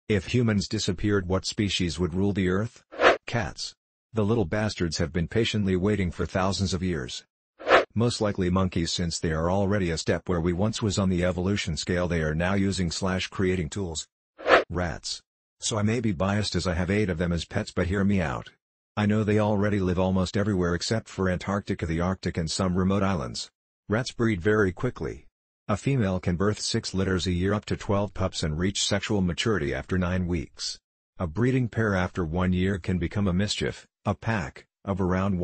If humans disappeared, what species would rule the earth? Cats. The little bastards have been patiently waiting for thousands of years. Most likely monkeys, since they are already a step where we once was on the evolution scale. They are now using/creating tools. Rats. So I may be biased as I have 8 of them as pets, but hear me out. I know they already live almost everywhere except for Antarctica the Arctic and some remote islands. Rats breed very quickly. A female can birth 6 litters a year, up to 12 pups, and reach sexual maturity after 9 weeks. A breeding pair after 1 year can become a mischief, a pack, of around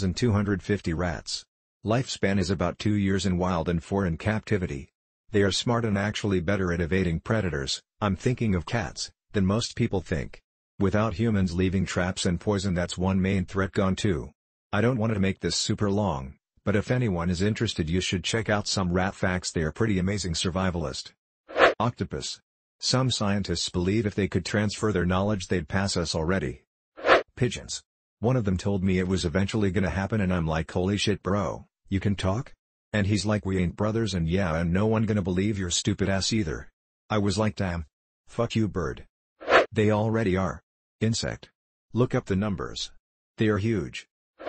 1,250 rats. Lifespan is about 2 years in wild and 4 in captivity. They are smart and actually better at evading predators, I'm thinking of cats, than most people think. Without humans leaving traps and poison, that's one main threat gone too. I don't want to make this super long, but if anyone is interested, you should check out some rat facts. They are pretty amazing. Survivalist. Octopus. Some scientists believe if they could transfer their knowledge they'd pass us already. Pigeons. One of them told me it was eventually gonna happen, and I'm like, holy shit bro, you can talk? And he's like, we ain't brothers, and yeah, and no one gonna believe your stupid ass either. I was like, damn. Fuck you bird. They already are. Insect. Look up the numbers. They are huge.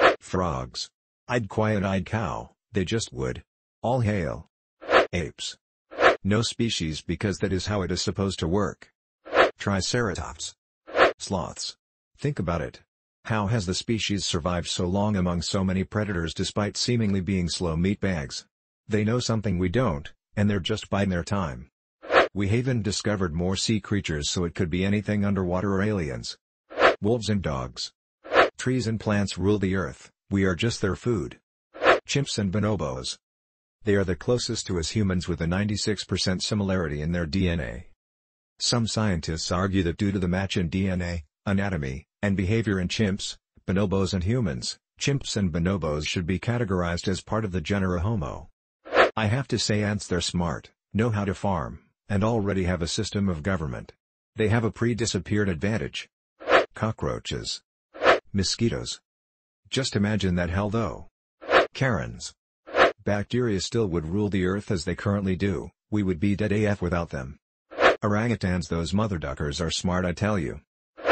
Frogs. I'd quiet-eyed cow, they just would. All hail. Apes. No species, because that is how it is supposed to work. Triceratops. Sloths. Think about it. How has the species survived so long among so many predators despite seemingly being slow meatbags? They know something we don't, and they're just biding their time. We haven't discovered more sea creatures, so it could be anything underwater or aliens. Wolves and dogs. Trees and plants rule the earth, we are just their food. Chimps and bonobos. They are the closest to us humans, with a 96% similarity in their DNA. Some scientists argue that due to the match in DNA, anatomy, and behavior in chimps, bonobos and humans, chimps and bonobos should be categorized as part of the genera Homo. I have to say, ants, they're smart, know how to farm, and already have a system of government. They have a pre-disappeared advantage. Cockroaches. Mosquitoes. Just imagine that hell though. Karens. Bacteria still would rule the earth as they currently do, we would be dead AF without them. Orangutans, those mother duckers are smart, I tell you.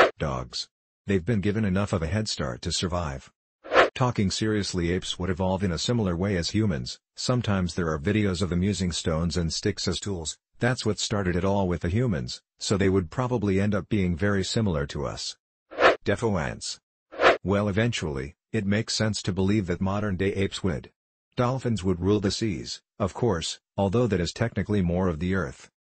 Dogs. They've been given enough of a head start to survive. Talking seriously, apes would evolve in a similar way as humans. Sometimes there are videos of them using stones and sticks as tools. That's what started it all with the humans, so they would probably end up being very similar to us. Defo ants. Well, eventually, it makes sense to believe that modern-day apes would. Dolphins would rule the seas, of course, although that is technically more of the earth.